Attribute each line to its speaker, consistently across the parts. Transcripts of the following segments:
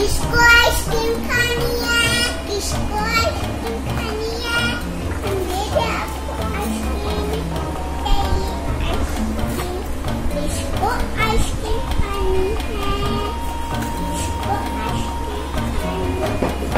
Speaker 1: किसको आइसक्रीम खानी है? किसको आइसक्रीम खानी है? मेरे आपको आइसक्रीम चाहिए, आइसक्रीम। किसको आइसक्रीम खानी है? किसको आइसक्रीम खानी है?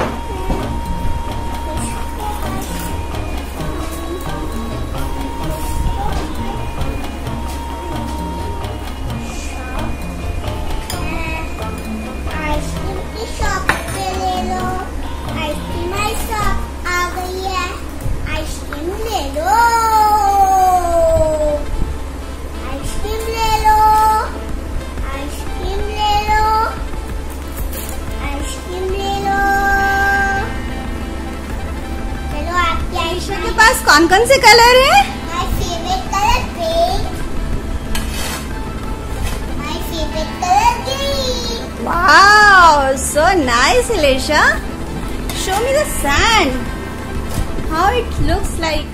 Speaker 2: कौन कौन से कलर है?
Speaker 1: My favorite color pink. My favorite color green.
Speaker 2: Wow, so nice, Ilisha. Show me the sand. How it looks like.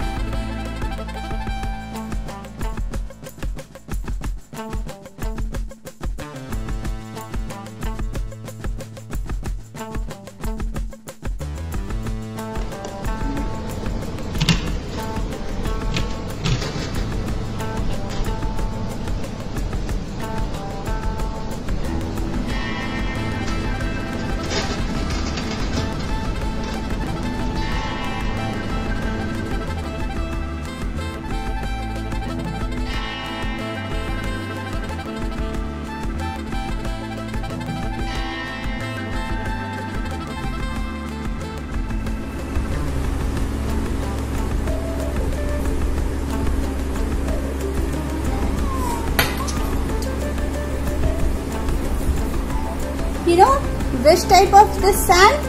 Speaker 2: You know which type of the sand?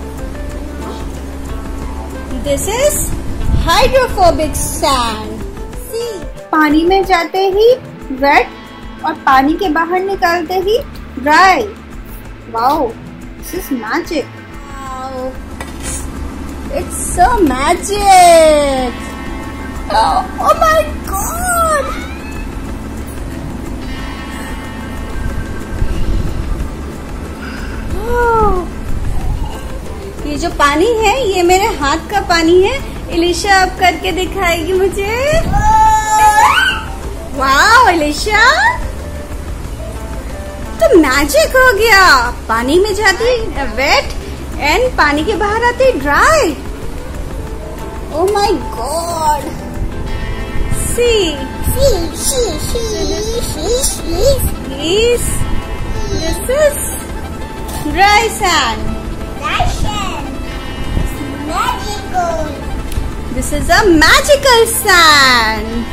Speaker 2: This is hydrophobic sand. See, पानी में जाते ही wet और पानी के बाहर निकालते ही dry. Wow, this is magic. Wow, it's so magic. Oh my God. ये जो पानी है ये मेरे हाथ का पानी है। इलिशा अब करके दिखाएगी मुझे। वाह इलिशा, तो मैजिक हो गया। पानी में जाती वेट एंड पानी के बाहर आती dry. Oh my God, see this is dry sand.
Speaker 1: Dry sand. Magical.
Speaker 2: This is a magical sand.